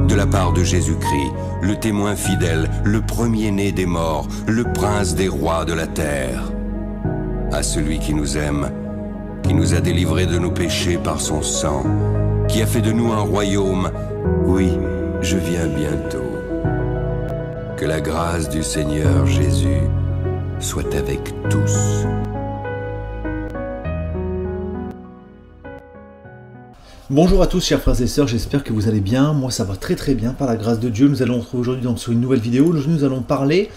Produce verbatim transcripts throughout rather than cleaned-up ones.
de la part de Jésus-Christ, le témoin fidèle, le premier-né des morts, le prince des rois de la terre. À celui qui nous aime, qui nous a délivrés de nos péchés par son sang, qui a fait de nous un royaume, oui, je viens bientôt. Que la grâce du Seigneur Jésus soit avec tous. Bonjour à tous chers frères et sœurs, j'espère que vous allez bien. Moi ça va très très bien par la grâce de Dieu. Nous allons nous retrouver aujourd'hui donc sur une nouvelle vidéo. Aujourd'hui nous allons parler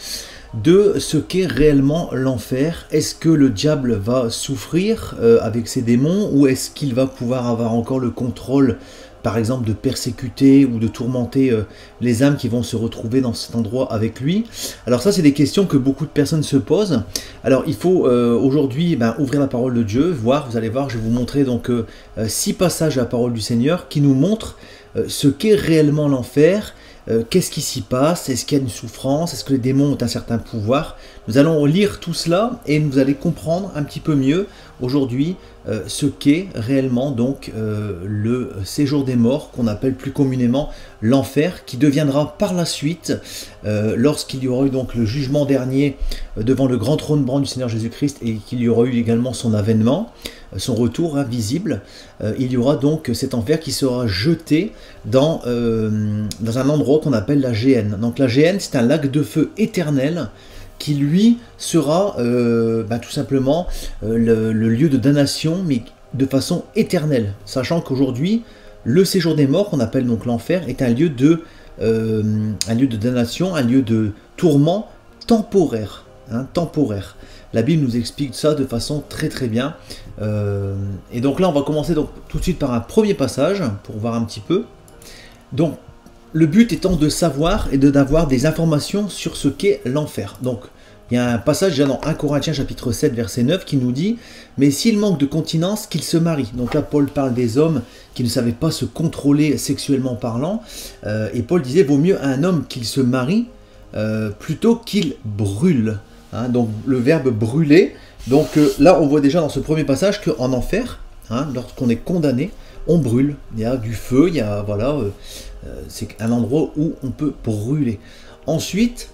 de ce qu'est réellement l'enfer. Est-ce que le diable va souffrir euh, avec ses démons, ou est-ce qu'il va pouvoir avoir encore le contrôle, par exemple, de persécuter ou de tourmenter euh, les âmes qui vont se retrouver dans cet endroit avec lui? Alors ça, c'est des questions que beaucoup de personnes se posent. Alors il faut euh, aujourd'hui ben, ouvrir la parole de Dieu, voir, vous allez voir, je vais vous montrer donc euh, six passages de la parole du Seigneur qui nous montrent euh, ce qu'est réellement l'enfer. Euh, qu'est-ce qui s'y passe? Est-ce qu'il y a une souffrance? Est-ce que les démons ont un certain pouvoir? Nous allons lire tout cela et vous allez comprendre un petit peu mieux aujourd'hui euh, ce qu'est réellement donc euh, le séjour des morts, qu'on appelle plus communément l'enfer, qui deviendra par la suite, euh, lorsqu'il y aura eu donc le jugement dernier euh, devant le grand trône blanc du Seigneur Jésus-Christ, et qu'il y aura eu également son avènement, son retour hein, visible, euh, il y aura donc cet enfer qui sera jeté dans, euh, dans un endroit qu'on appelle la Géhenne. Donc la Géhenne, c'est un lac de feu éternel qui lui sera euh, bah, tout simplement euh, le, le lieu de damnation, mais de façon éternelle, sachant qu'aujourd'hui le séjour des morts, qu'on appelle donc l'enfer, est un lieu de euh, un lieu de damnation, un lieu de tourment temporaire, hein, temporaire. La Bible nous explique ça de façon très très bien. Euh, et donc là, on va commencer donc tout de suite par un premier passage pour voir un petit peu. Donc, le but étant de savoir et de d'avoir des informations sur ce qu'est l'enfer. Donc, il y a un passage déjà dans premier Corinthiens chapitre sept verset neuf qui nous dit « Mais s'il manque de continence, qu'il se marie ». Donc là, Paul parle des hommes qui ne savaient pas se contrôler sexuellement parlant. Euh, et Paul disait « Vaut mieux un homme qu'il se marie euh, plutôt qu'il brûle ». Hein, donc le verbe brûler, donc euh, là on voit déjà dans ce premier passage qu'en enfer, hein, lorsqu'on est condamné, on brûle, il y a du feu, il y a, voilà, euh, euh, c'est un endroit où on peut brûler. Ensuite,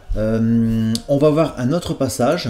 euh, on va voir un autre passage,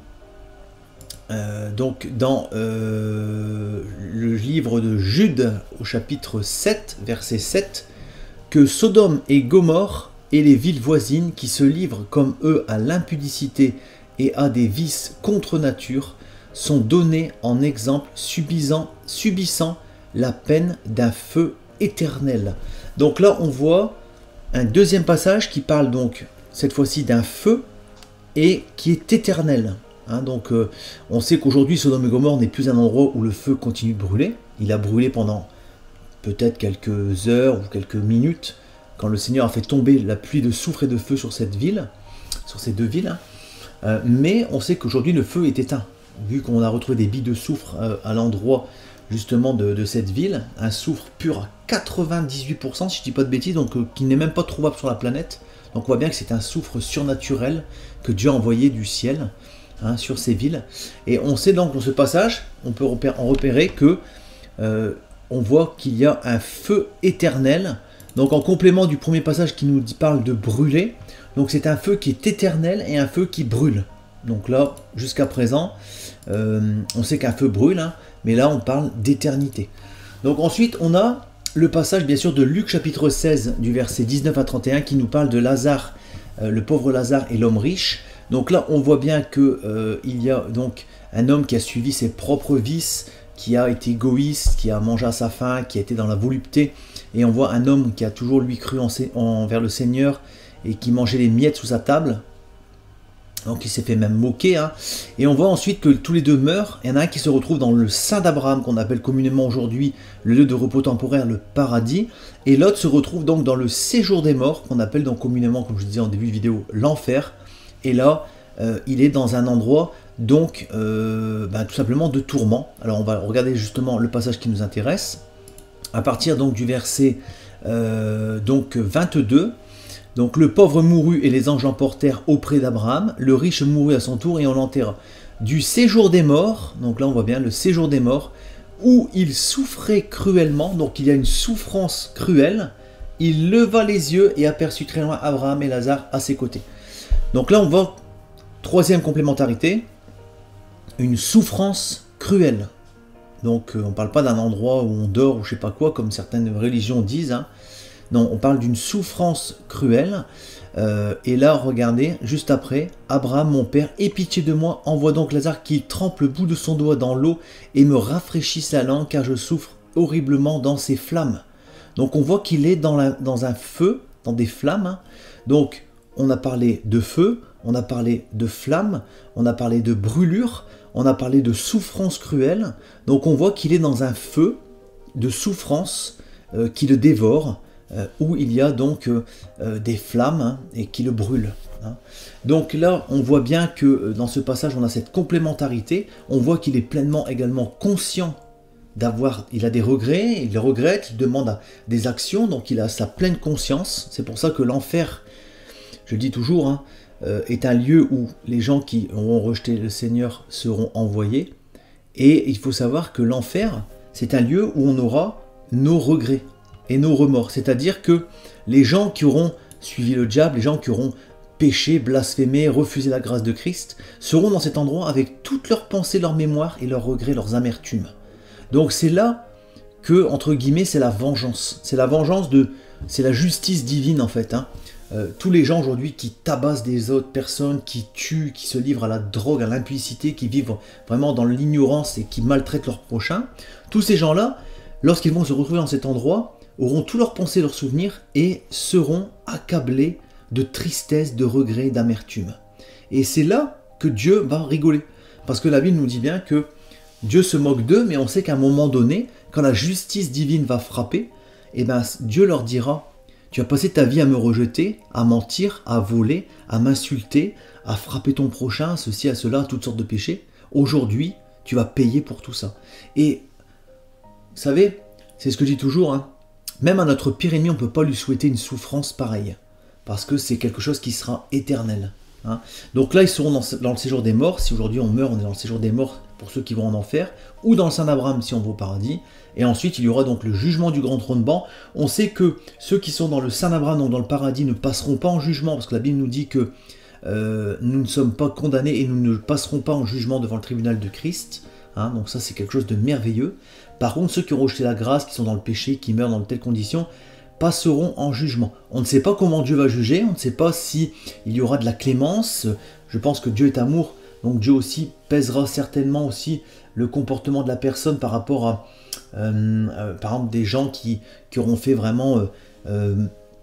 euh, donc dans euh, le livre de Jude au chapitre sept, verset sept, que Sodome et Gomorrhe et les villes voisines qui se livrent comme eux à l'impudicité et à des vices contre nature sont donnés en exemple subissant, subissant la peine d'un feu éternel. Donc là on voit un deuxième passage qui parle donc cette fois-ci d'un feu et qui est éternel. Hein, donc euh, on sait qu'aujourd'hui Sodome et Gomorrhe n'est plus un endroit où le feu continue de brûler. Il a brûlé pendant peut-être quelques heures ou quelques minutes, quand le Seigneur a fait tomber la pluie de soufre et de feu sur cette ville, sur ces deux villes, hein. euh, mais on sait qu'aujourd'hui le feu est éteint, vu qu'on a retrouvé des billes de soufre euh, à l'endroit justement de, de cette ville, un soufre pur à quatre-vingt-dix-huit pour cent, si je ne dis pas de bêtises, donc euh, qui n'est même pas trouvable sur la planète. Donc on voit bien que c'est un soufre surnaturel que Dieu a envoyé du ciel hein, sur ces villes. Et on sait donc dans ce passage, on peut repérer, en repérer que euh, on voit qu'il y a un feu éternel. Donc en complément du premier passage qui nous parle de brûler, donc c'est un feu qui est éternel et un feu qui brûle. Donc là, jusqu'à présent, euh, on sait qu'un feu brûle, hein, mais là on parle d'éternité. Donc ensuite on a le passage bien sûr de Luc chapitre seize du verset dix-neuf à trente et un qui nous parle de Lazare, euh, le pauvre Lazare et l'homme riche. Donc là on voit bien qu'il euh, y a donc un homme qui a suivi ses propres vices, qui a été égoïste, qui a mangé à sa faim, qui a été dans la volupté. Et on voit un homme qui a toujours lui cru en, envers le Seigneur et qui mangeait les miettes sous sa table. Donc il s'est fait même moquer. Hein. Et on voit ensuite que tous les deux meurent. Il y en a un qui se retrouve dans le sein d'Abraham, qu'on appelle communément aujourd'hui le lieu de repos temporaire, le paradis. Et l'autre se retrouve donc dans le séjour des morts, qu'on appelle donc communément, comme je disais en début de vidéo, l'enfer. Et là, euh, il est dans un endroit donc euh, ben, tout simplement de tourment. Alors on va regarder justement le passage qui nous intéresse. À partir donc du verset euh, donc vingt-deux, donc le pauvre mourut et les anges l'emportèrent auprès d'Abraham, le riche mourut à son tour et on l'enterra. Du séjour des morts, donc là on voit bien le séjour des morts, où il souffrait cruellement, donc il y a une souffrance cruelle il leva les yeux et aperçut très loin Abraham et Lazare à ses côtés. Donc là, on voit, troisième complémentarité, une souffrance cruelle. Donc euh, on ne parle pas d'un endroit où on dort ou je sais pas quoi, comme certaines religions disent. Hein. Non, on parle d'une souffrance cruelle. Euh, et là, regardez, juste après, Abraham, mon père, aie pitié de moi, envoie donc Lazare qui trempe le bout de son doigt dans l'eau et me rafraîchisse la langue, car je souffre horriblement dans ces flammes. Donc on voit qu'il est dans, la, dans un feu, dans des flammes. Hein. Donc on a parlé de feu, on a parlé de flammes, on a parlé de brûlure, on a parlé de souffrance cruelle. Donc on voit qu'il est dans un feu de souffrance euh, qui le dévore, euh, où il y a donc euh, euh, des flammes hein, et qui le brûlent. Hein. Donc là, on voit bien que euh, dans ce passage, on a cette complémentarité. On voit qu'il est pleinement également conscient d'avoir, il a des regrets, il les regrette, il demande à des actions, donc il a sa pleine conscience. C'est pour ça que l'enfer, je le dis toujours, hein, euh, est un lieu où les gens qui auront rejeté le Seigneur seront envoyés. Et il faut savoir que l'enfer, c'est un lieu où on aura nos regrets et nos remords. C'est-à-dire que les gens qui auront suivi le diable, les gens qui auront péché, blasphémé, refusé la grâce de Christ, seront dans cet endroit avec toutes leurs pensées, leurs mémoires et leurs regrets, leurs amertumes. Donc c'est là que, entre guillemets, c'est la vengeance. C'est la vengeance de... c'est la justice divine en fait. Hein. Euh, tous les gens aujourd'hui qui tabassent des autres personnes, qui tuent, qui se livrent à la drogue, à l'impudicité, qui vivent vraiment dans l'ignorance et qui maltraitent leurs prochains, tous ces gens-là, lorsqu'ils vont se retrouver dans cet endroit, auront tous leurs pensées, leurs souvenirs et seront accablés de tristesse, de regrets, d'amertume. Et c'est là que Dieu va rigoler. Parce que la Bible nous dit bien que Dieu se moque d'eux, mais on sait qu'à un moment donné, quand la justice divine va frapper, eh ben, Dieu leur dira, tu as passé ta vie à me rejeter, à mentir, à voler, à m'insulter, à frapper ton prochain, à ceci, à cela, à toutes sortes de péchés. Aujourd'hui, tu vas payer pour tout ça. Et, vous savez, c'est ce que je dis toujours, hein, même à notre pire ennemi, on ne peut pas lui souhaiter une souffrance pareille. Parce que c'est quelque chose qui sera éternel. Hein. Donc là, ils seront dans, dans le séjour des morts. Si aujourd'hui on meurt, on est dans le séjour des morts pour ceux qui vont en enfer, ou dans le Saint d'Abraham si on va au paradis. Et ensuite, il y aura donc le jugement du grand trône blanc. On sait que ceux qui sont dans le Saint d'Abraham, donc dans le paradis, ne passeront pas en jugement, parce que la Bible nous dit que euh, nous ne sommes pas condamnés et nous ne passerons pas en jugement devant le tribunal de Christ. Hein. Donc ça, c'est quelque chose de merveilleux. Par contre, ceux qui ont rejeté la grâce, qui sont dans le péché, qui meurent dans de telles conditions, passeront en jugement. On ne sait pas comment Dieu va juger, on ne sait pas si il y aura de la clémence. Je pense que Dieu est amour, donc Dieu aussi pèsera certainement aussi le comportement de la personne par rapport à, euh, euh, par exemple, des gens qui, qui auront fait vraiment euh, euh,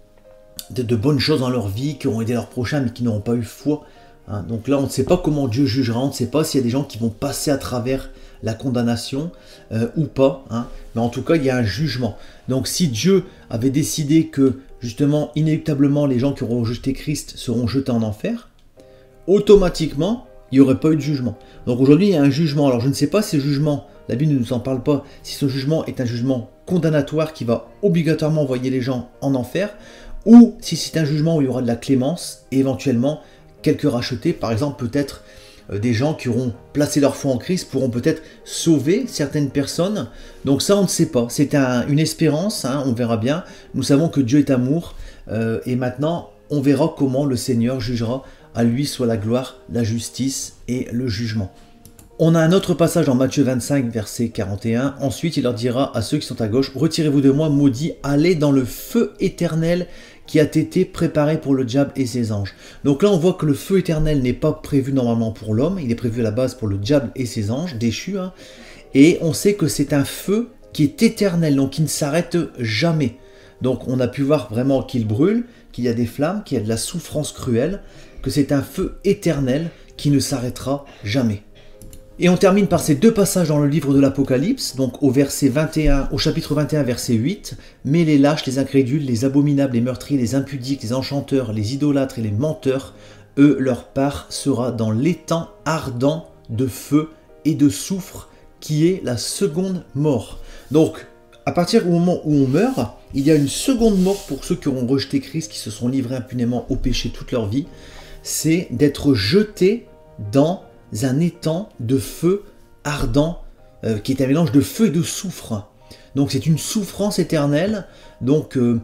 de, de bonnes choses dans leur vie, qui auront aidé leurs prochains, mais qui n'auront pas eu foi. Hein. Donc là, on ne sait pas comment Dieu jugera, on ne sait pas s'il y a des gens qui vont passer à travers la condamnation euh, ou pas, hein. Mais en tout cas il y a un jugement. Donc si Dieu avait décidé que justement inéluctablement les gens qui auront rejeté Christ seront jetés en enfer, automatiquement il n'y aurait pas eu de jugement. Donc aujourd'hui il y a un jugement. Alors je ne sais pas si ce jugement, la Bible ne nous en parle pas, si ce jugement est un jugement condamnatoire qui va obligatoirement envoyer les gens en enfer, ou si c'est un jugement où il y aura de la clémence et éventuellement quelques rachetés, par exemple peut-être des gens qui auront placé leur foi en Christ pourront peut-être sauver certaines personnes. Donc ça, on ne sait pas. C'est un, une espérance, hein, on verra bien. Nous savons que Dieu est amour. Euh, et maintenant, on verra comment le Seigneur jugera. À lui soit la gloire, la justice et le jugement. On a un autre passage dans Matthieu vingt-cinq, verset quarante et un. Ensuite, il leur dira à ceux qui sont à gauche, « Retirez-vous de moi, maudits, allez dans le feu éternel qui a été préparé pour le diable et ses anges. » Donc là, on voit que le feu éternel n'est pas prévu normalement pour l'homme, il est prévu à la base pour le diable et ses anges, déchus. Hein. Et on sait que c'est un feu qui est éternel, donc qui ne s'arrête jamais. Donc on a pu voir vraiment qu'il brûle, qu'il y a des flammes, qu'il y a de la souffrance cruelle, que c'est un feu éternel qui ne s'arrêtera jamais. Et on termine par ces deux passages dans le livre de l'Apocalypse, donc au verset vingt et un, au chapitre vingt et un, verset huit. « Mais les lâches, les incrédules, les abominables, les meurtriers, les impudiques, les enchanteurs, les idolâtres et les menteurs, eux, leur part sera dans l'étang ardent de feu et de soufre, qui est la seconde mort. » Donc, à partir du moment où on meurt, il y a une seconde mort pour ceux qui auront rejeté Christ, qui se sont livrés impunément au péché toute leur vie, c'est d'être jetés dans un étang de feu ardent, euh, qui est un mélange de feu et de soufre. Donc c'est une souffrance éternelle, donc euh,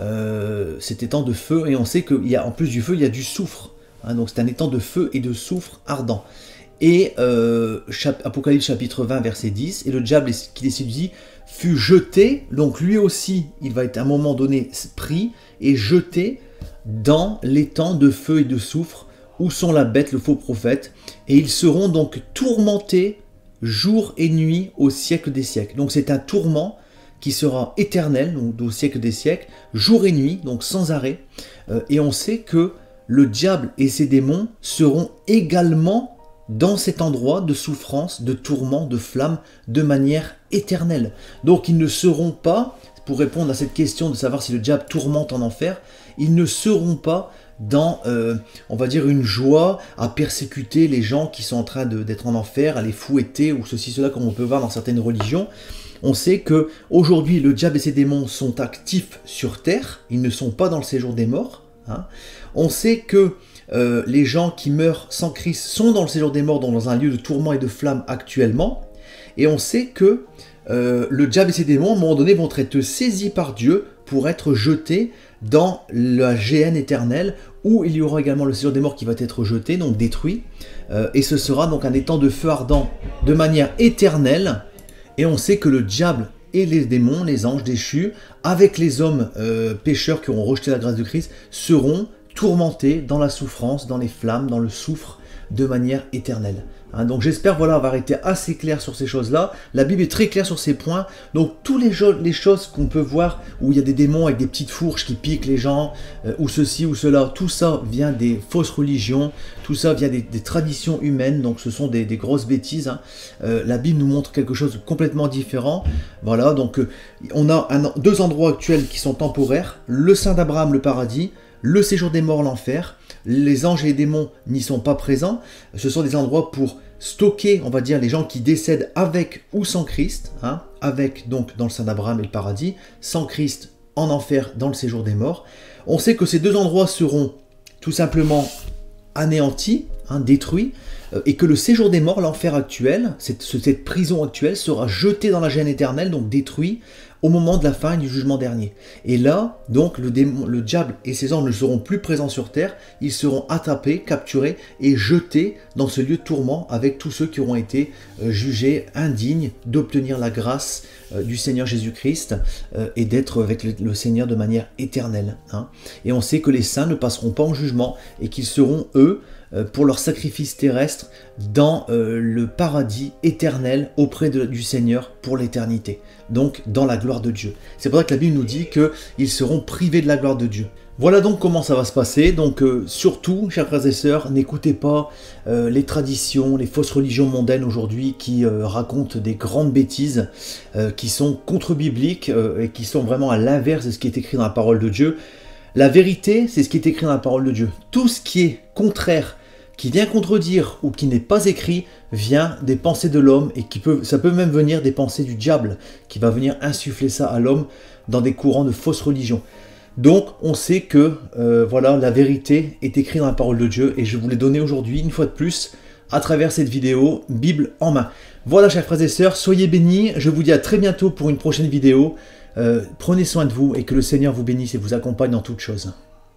euh, cet étang de feu, et on sait qu'il y a en plus du feu, il y a du soufre. Hein, donc c'est un étang de feu et de soufre ardent. Et euh, chap Apocalypse chapitre vingt, verset dix, et le diable qui les séduisit fut jeté, donc lui aussi, il va être à un moment donné pris et jeté dans l'étang de feu et de soufre, où sont la bête, le faux prophète, et ils seront donc tourmentés jour et nuit au siècle des siècles. Donc c'est un tourment qui sera éternel, donc au siècle des siècles, jour et nuit, donc sans arrêt. Euh, et on sait que le diable et ses démons seront également dans cet endroit de souffrance, de tourment, de flamme, de manière éternelle. Donc ils ne seront pas, pour répondre à cette question de savoir si le diable tourmente en enfer, ils ne seront pas dans, euh, on va dire, une joie à persécuter les gens qui sont en train d'être en enfer, à les fouetter ou ceci, cela, comme on peut voir dans certaines religions. On sait que aujourd'hui le diable et ses démons sont actifs sur terre, ils ne sont pas dans le séjour des morts. Hein. On sait que euh, les gens qui meurent sans Christ sont dans le séjour des morts, donc dans un lieu de tourment et de flamme actuellement. Et on sait que euh, le diable et ses démons, à un moment donné, vont être saisis par Dieu pour être jetés dans la géhenne éternelle, où il y aura également le séjour des morts qui va être jeté, donc détruit. Euh, et ce sera donc un étang de feu ardent de manière éternelle. Et on sait que le diable et les démons, les anges déchus, avec les hommes euh, pécheurs qui auront rejeté la grâce de Christ, seront tourmentés dans la souffrance, dans les flammes, dans le soufre, de manière éternelle. Hein, donc j'espère voilà, avoir été assez clair sur ces choses-là. La Bible est très claire sur ces points. Donc tous les, les choses qu'on peut voir où il y a des démons avec des petites fourches qui piquent les gens, euh, ou ceci ou cela, tout ça vient des fausses religions, tout ça vient des, des traditions humaines, donc ce sont des, des grosses bêtises. Hein. Euh, la Bible nous montre quelque chose de complètement différent. Voilà, donc euh, on a un, deux endroits actuels qui sont temporaires, le sein d'Abraham, le paradis, le séjour des morts, l'enfer. Les anges et les démons n'y sont pas présents. Ce sont des endroits pour stocker, on va dire, les gens qui décèdent avec ou sans Christ, hein, avec donc dans le sein d'Abraham et le paradis, sans Christ en enfer dans le séjour des morts. On sait que ces deux endroits seront tout simplement anéantis, hein, détruits, euh, et que le séjour des morts, l'enfer actuel, cette, cette prison actuelle, sera jeté dans la géhenne éternelle, donc détruit, au moment de la fin du jugement dernier. Et là, donc, le, démon, le diable et ses anges ne seront plus présents sur terre, ils seront attrapés, capturés et jetés dans ce lieu de tourment avec tous ceux qui auront été euh, jugés indignes d'obtenir la grâce euh, du Seigneur Jésus-Christ euh, et d'être avec le, le Seigneur de manière éternelle. Hein. Et on sait que les saints ne passeront pas en jugement et qu'ils seront, eux, pour leur sacrifice terrestre dans euh, le paradis éternel auprès de, du Seigneur pour l'éternité, donc dans la gloire de Dieu. C'est pour ça que la Bible nous dit qu'ils seront privés de la gloire de Dieu. Voilà donc comment ça va se passer. Donc euh, surtout, chers frères et sœurs, n'écoutez pas euh, les traditions, les fausses religions mondaines aujourd'hui qui euh, racontent des grandes bêtises, euh, qui sont contre-bibliques euh, et qui sont vraiment à l'inverse de ce qui est écrit dans la parole de Dieu. La vérité, c'est ce qui est écrit dans la parole de Dieu. Tout ce qui est contraire, qui vient contredire ou qui n'est pas écrit, vient des pensées de l'homme et qui peut, ça peut même venir des pensées du diable, qui va venir insuffler ça à l'homme dans des courants de fausses religions. Donc, on sait que euh, voilà, la vérité est écrite dans la parole de Dieu et je vous l'ai donné aujourd'hui, une fois de plus, à travers cette vidéo, Bible en main. Voilà, chers frères et sœurs, soyez bénis. Je vous dis à très bientôt pour une prochaine vidéo. Euh, prenez soin de vous et que le Seigneur vous bénisse et vous accompagne dans toutes choses.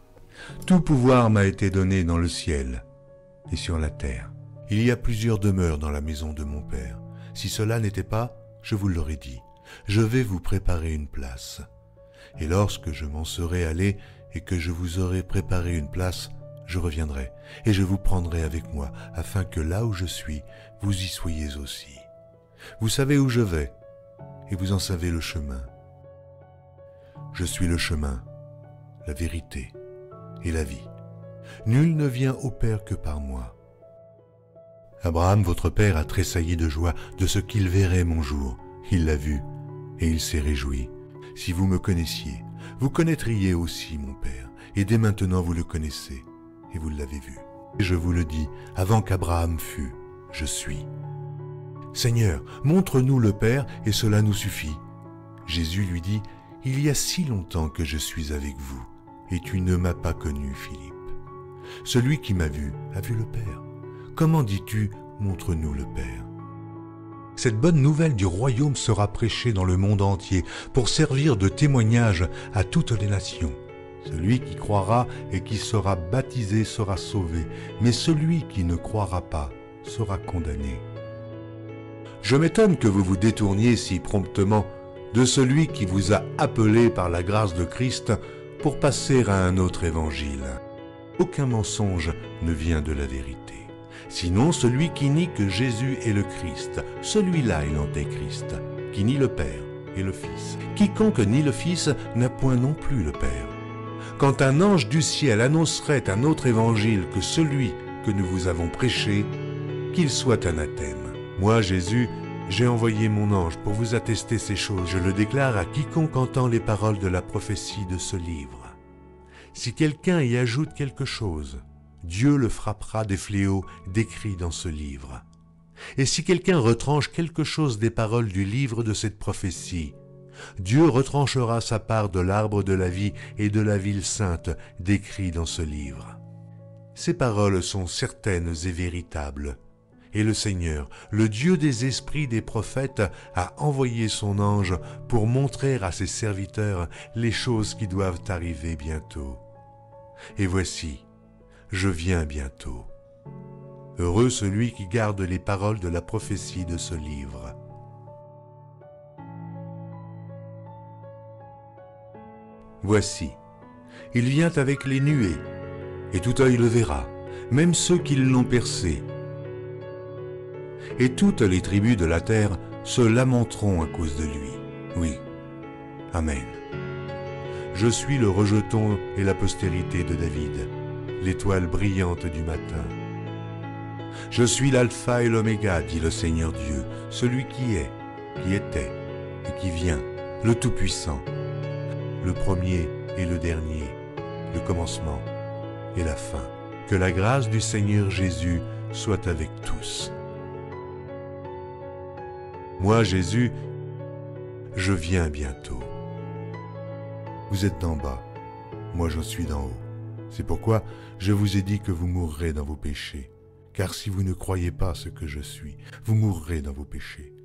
Tout pouvoir m'a été donné dans le ciel et sur la terre. Il y a plusieurs demeures dans la maison de mon Père. Si cela n'était pas, je vous l'aurais dit. Je vais vous préparer une place. Et lorsque je m'en serai allé et que je vous aurai préparé une place, je reviendrai et je vous prendrai avec moi, afin que là où je suis, vous y soyez aussi. Vous savez où je vais et vous en savez le chemin. Je suis le chemin, la vérité et la vie. Nul ne vient au Père que par moi. Abraham, votre père, a tressailli de joie de ce qu'il verrait mon jour. Il l'a vu, et il s'est réjoui. Si vous me connaissiez, vous connaîtriez aussi mon Père, et dès maintenant vous le connaissez, et vous l'avez vu. Et je vous le dis, avant qu'Abraham fût, je suis. Seigneur, montre-nous le Père, et cela nous suffit. Jésus lui dit, il y a si longtemps que je suis avec vous, et tu ne m'as pas connu, Philippe. Celui qui m'a vu a vu le Père. Comment dis-tu, montre-nous le Père? Cette bonne nouvelle du royaume sera prêchée dans le monde entier pour servir de témoignage à toutes les nations. Celui qui croira et qui sera baptisé sera sauvé, mais celui qui ne croira pas sera condamné. Je m'étonne que vous vous détourniez si promptement de celui qui vous a appelé par la grâce de Christ pour passer à un autre évangile. Aucun mensonge ne vient de la vérité. Sinon celui qui nie que Jésus est le Christ, celui-là est l'antéchrist, qui nie le Père et le Fils. Quiconque nie le Fils n'a point non plus le Père. Quand un ange du ciel annoncerait un autre évangile que celui que nous vous avons prêché, qu'il soit anathème. Moi, Jésus, j'ai envoyé mon ange pour vous attester ces choses. Je le déclare à quiconque entend les paroles de la prophétie de ce livre. Si quelqu'un y ajoute quelque chose, Dieu le frappera des fléaux décrits dans ce livre. Et si quelqu'un retranche quelque chose des paroles du livre de cette prophétie, Dieu retranchera sa part de l'arbre de la vie et de la ville sainte décrits dans ce livre. Ces paroles sont certaines et véritables. Et le Seigneur, le Dieu des esprits des prophètes, a envoyé son ange pour montrer à ses serviteurs les choses qui doivent arriver bientôt. Et voici, je viens bientôt. Heureux celui qui garde les paroles de la prophétie de ce livre. Voici, il vient avec les nuées, et tout œil le verra, même ceux qui l'ont percé. Et toutes les tribus de la terre se lamenteront à cause de lui. Oui, Amen. Je suis le rejeton et la postérité de David, l'étoile brillante du matin. Je suis l'alpha et l'oméga, dit le Seigneur Dieu, celui qui est, qui était et qui vient, le Tout-Puissant, le premier et le dernier, le commencement et la fin. Que la grâce du Seigneur Jésus soit avec tous. Moi, Jésus, je viens bientôt. Vous êtes d'en bas, moi je suis d'en haut. C'est pourquoi je vous ai dit que vous mourrez dans vos péchés. Car si vous ne croyez pas ce que je suis, vous mourrez dans vos péchés.